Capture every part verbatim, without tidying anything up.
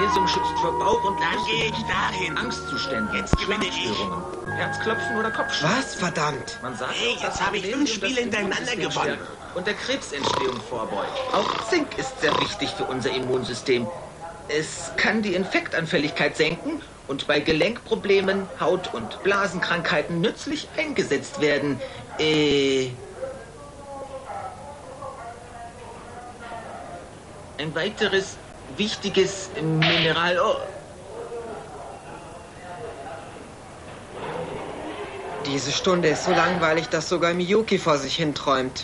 Genesung schützt vor Bauch- und Dann gehe ich dahin. Angstzuständen, Jetzt gewinne ich. Schlafstörungen, Herzklopfen oder Kopfschmerzen. Was? Verdammt. Man sagt, Hey, dass jetzt das habe ich Problem fünf das Spiele hintereinander Immunsystem gewonnen. stärkt und der Krebsentstehung vorbeugt. Auch Zink ist sehr wichtig für unser Immunsystem. Es kann die Infektanfälligkeit senken und bei Gelenkproblemen, Haut- und Blasenkrankheiten nützlich eingesetzt werden. Äh... Ein weiteres wichtiges Mineral... Oh. Diese Stunde ist so langweilig, dass sogar Miyuki vor sich hinträumt.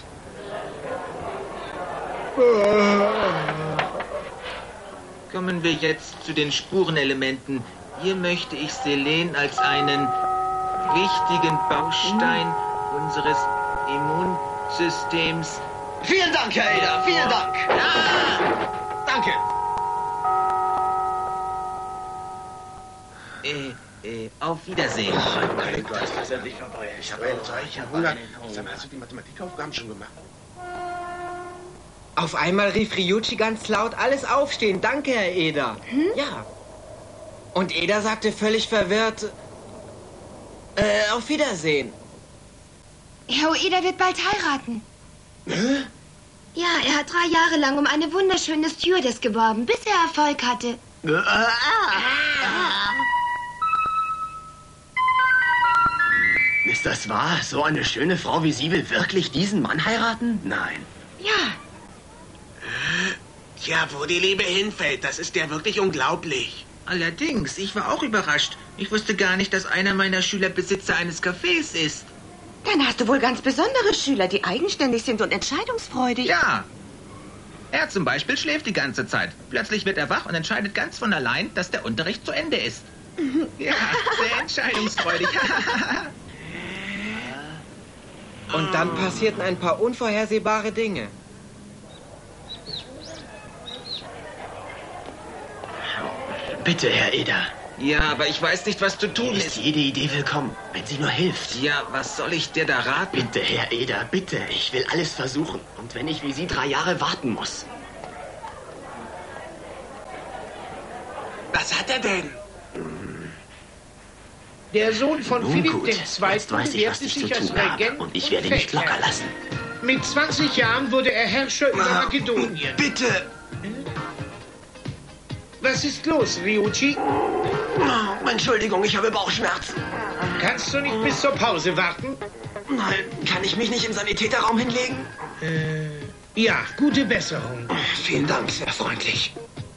Kommen wir jetzt zu den Spurenelementen. Hier möchte ich Selen als einen wichtigen Baustein unseres Immunsystems. Vielen Dank, Herr Eder, vielen Dank. Ja! Danke. Äh, äh, auf Wiedersehen. Oh mein Gott, ist das endlich vorbei. Ich habe einen solchen Hunger. Sag mal, hast du die Mathematikaufgaben schon gemacht? Auf einmal rief Ryuichi ganz laut, alles aufstehen. Danke, Herr Eder. Hm? Ja. Und Eder sagte völlig verwirrt, äh, auf Wiedersehen. Herr Ueda wird bald heiraten. Hä? Ja, er hat drei Jahre lang um eine wunderschöne Stewardess geworben, bis er Erfolg hatte. Ist das wahr? So eine schöne Frau wie Sie will wirklich diesen Mann heiraten? Nein. Ja, Tja, wo die Liebe hinfällt, das ist ja wirklich unglaublich. Allerdings, ich war auch überrascht. Ich wusste gar nicht, dass einer meiner Schüler Besitzer eines Cafés ist. Dann hast du wohl ganz besondere Schüler, die eigenständig sind und entscheidungsfreudig. Ja. Er zum Beispiel schläft die ganze Zeit. Plötzlich wird er wach und entscheidet ganz von allein, dass der Unterricht zu Ende ist. Ja, sehr entscheidungsfreudig. Und dann passierten ein paar unvorhersehbare Dinge. Bitte, Herr Eder. Ja, aber ich weiß nicht, was zu tun Ist ist. jede Idee willkommen, wenn sie nur hilft. Ja, was soll ich dir da raten? Bitte, Herr Eder, bitte. Ich will alles versuchen. Und wenn ich wie Sie drei Jahre warten muss. Was hat er denn? Der Sohn von Nun Philipp gut, der jetzt Zweite weiß ich, was bewährte ich zu sich als tun habe. Regent Und ich werde nicht Feldherr. locker lassen. Mit zwanzig Jahren wurde er Herrscher über Makedonien. Bitte! Was ist los, Ryuichi? Oh, Entschuldigung, ich habe Bauchschmerzen. Kannst du nicht bis zur Pause warten? Nein, kann ich mich nicht im Sanitäterraum hinlegen? Äh, ja, gute Besserung. Vielen Dank, sehr freundlich.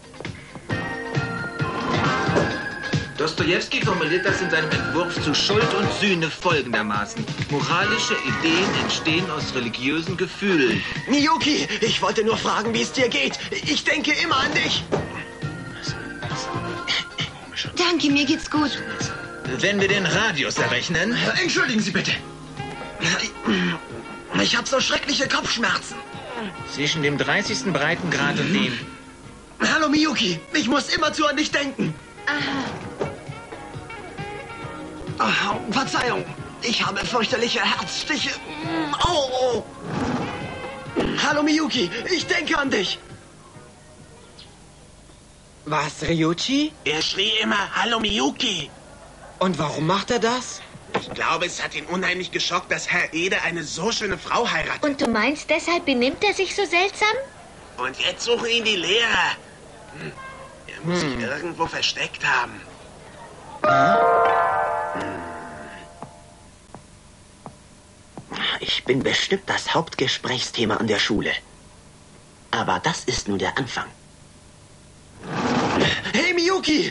Dostojewski formuliert das in seinem Entwurf zu Schuld und Sühne folgendermaßen. Moralische Ideen entstehen aus religiösen Gefühlen. Miyuki, ich wollte nur fragen, wie es dir geht. Ich denke immer an dich. danke, mir geht's gut. Wenn wir den Radius errechnen... Entschuldigen Sie bitte. Ich habe so schreckliche Kopfschmerzen. Zwischen dem dreißigsten Breitengrad und dem... Hallo Miyuki, ich muss immerzu an dich denken. Oh, Verzeihung, ich habe fürchterliche Herzstiche. Oh, oh. Hallo Miyuki, ich denke an dich. Was, Ryuichi? Er schrie immer, Hallo Miyuki. Und warum macht er das? Ich glaube, es hat ihn unheimlich geschockt, dass Herr Eder eine so schöne Frau heiratet. Und du meinst, deshalb benimmt er sich so seltsam? Und jetzt suchen ihn die Lehrer. Hm. Er muss sich irgendwo versteckt haben. Ich bin bestimmt das Hauptgesprächsthema an der Schule. Aber das ist nur der Anfang. Hey Miyuki!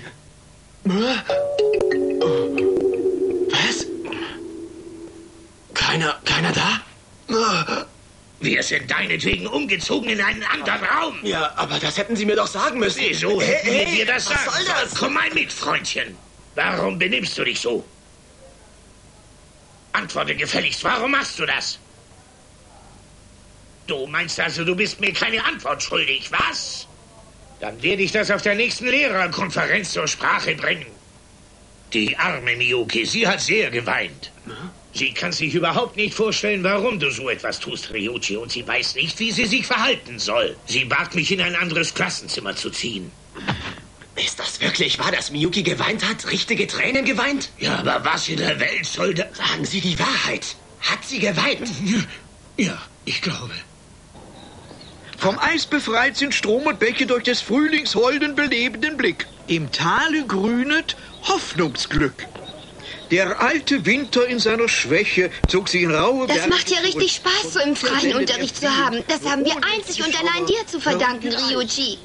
Was? Keiner, keiner da? Wir sind deinetwegen umgezogen in einen anderen Raum. Ja, aber das hätten Sie mir doch sagen müssen. Wieso hätten Hey, wir dir das was sagen soll sollen? das? Komm mal mit, Freundchen. Warum benimmst du dich so? Antworte gefälligst, warum machst du das? Du meinst also, du bist mir keine Antwort schuldig, was? Dann werde ich das auf der nächsten Lehrerkonferenz zur Sprache bringen. Die arme Miyuki, sie hat sehr geweint. Sie kann sich überhaupt nicht vorstellen, warum du so etwas tust, Ryuichi, und sie weiß nicht, wie sie sich verhalten soll. Sie bat mich, in ein anderes Klassenzimmer zu ziehen. Ist das wirklich wahr, dass Miyuki geweint hat? Richtige Tränen geweint? Ja, aber was in der Welt soll da... Sagen Sie die Wahrheit. Hat sie geweint? Ja, ich glaube. Vom Eis befreit sind Strom und Bäche durch des Frühlings holden, belebenden Blick. Im Tale grünet Hoffnungsglück. Der alte Winter in seiner Schwäche zog sich in raue Das Berge macht ja richtig Spaß, so im freien Unterricht zu haben. Das haben wir einzig und allein dir zu verdanken, Ryuji.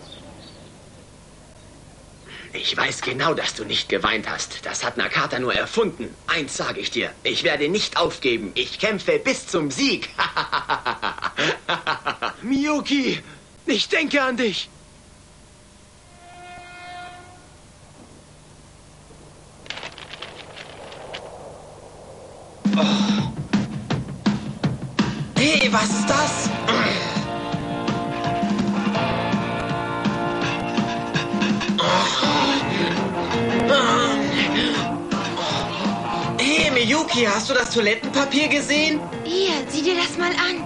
Ich weiß genau, dass du nicht geweint hast. Das hat Nakata nur erfunden. Eins sage ich dir. Ich werde nicht aufgeben. Ich kämpfe bis zum Sieg. Miyuki, ich denke an dich. Oh. Hey, was ist das? Hey, Miyuki, hast du das Toilettenpapier gesehen? Hier, sieh dir das mal an.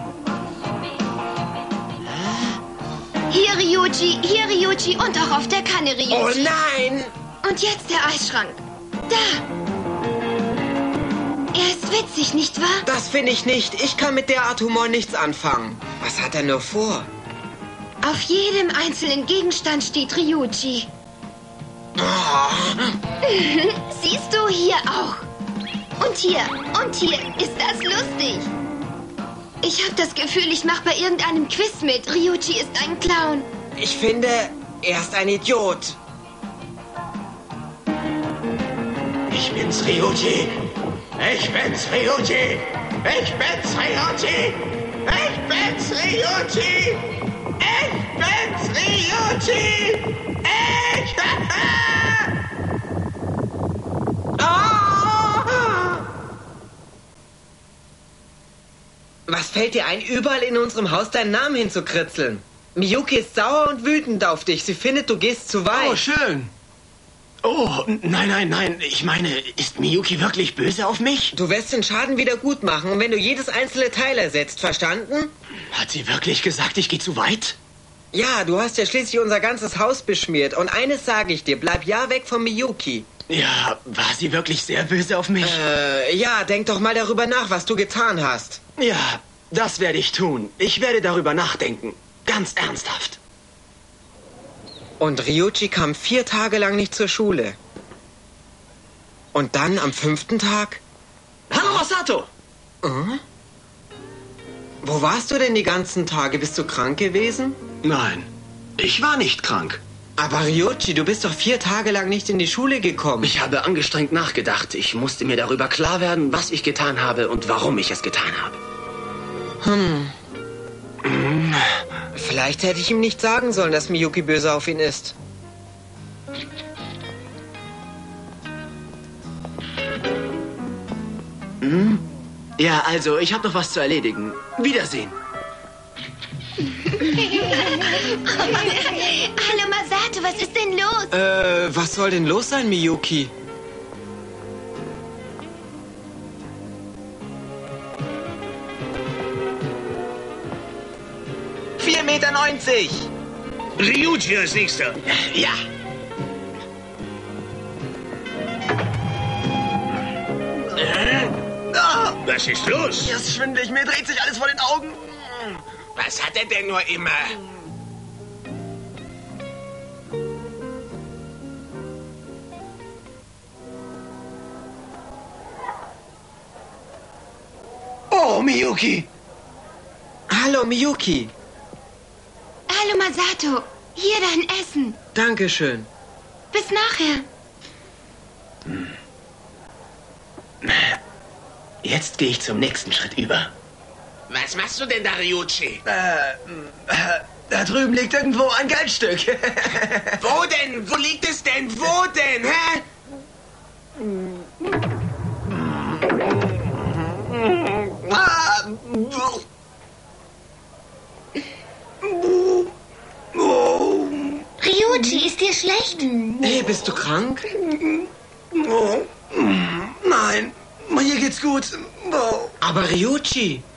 Hier, Ryuji, hier, Ryuji und auch auf der Kanne, Ryuji. Oh nein! Und jetzt der Eisschrank. Da. Er ist witzig, nicht wahr? Das finde ich nicht. Ich kann mit der Art Humor nichts anfangen. Was hat er nur vor? Auf jedem einzelnen Gegenstand steht Ryuji. Oh. Siehst du, hier auch. Und hier, und hier. Ist das lustig? Ich habe das Gefühl, ich mache bei irgendeinem Quiz mit. Ryuji ist ein Clown. Ich finde, er ist ein Idiot. Ich bin's, Ryuji. Ich bin's, Ryuji. Ich bin's, Ryuji. Ich bin's, Ryuji. Ich bin's, Ryuji. Ich... Ah! Was fällt dir ein, überall in unserem Haus deinen Namen hinzukritzeln? Miyuki ist sauer und wütend auf dich. Sie findet, du gehst zu weit. Oh, schön. Oh, nein, nein, nein. Ich meine, ist Miyuki wirklich böse auf mich? Du wirst den Schaden wieder gut machen, wenn du jedes einzelne Teil ersetzt. Verstanden? Hat sie wirklich gesagt, ich gehe zu weit? Ja, du hast ja schließlich unser ganzes Haus beschmiert. Und eines sage ich dir, bleib ja weg von Miyuki. Ja, war sie wirklich sehr böse auf mich? Äh, ja, denk doch mal darüber nach, was du getan hast. Ja, das werde ich tun. Ich werde darüber nachdenken. Ganz ernsthaft. Und Ryuji kam vier Tage lang nicht zur Schule. Und dann am fünften Tag... Hallo, Masato! Äh? Wo warst du denn die ganzen Tage? Bist du krank gewesen? Nein, ich war nicht krank. Aber Ryuji, du bist doch vier Tage lang nicht in die Schule gekommen. Ich habe angestrengt nachgedacht. Ich musste mir darüber klar werden, was ich getan habe und warum ich es getan habe. Hm. Vielleicht hätte ich ihm nicht sagen sollen, dass Miyuki böse auf ihn ist. Hm? Ja, also, ich habe noch was zu erledigen. Wiedersehen. Hallo, Masato, was ist denn los? Äh, was soll denn los sein, Miyuki? vier Meter neunzig! Ryuji als nächster. Ja. Was ist los? Mir ist schwindelig, mir dreht sich alles vor den Augen. Was hat er denn nur immer? Oh, Miyuki. Hallo, Miyuki. Hallo, Masato. Hier dein Essen. Dankeschön. Bis nachher. Jetzt gehe ich zum nächsten Schritt über. Was machst du denn da, Ryuji? Äh, äh, da drüben liegt irgendwo ein Geldstück. Wo denn? Wo liegt es denn? Wo denn, hä? Ryuji, ist dir schlecht? Hey, bist du krank? Oh, nein, mir geht's gut. Oh. Aber Ryuji...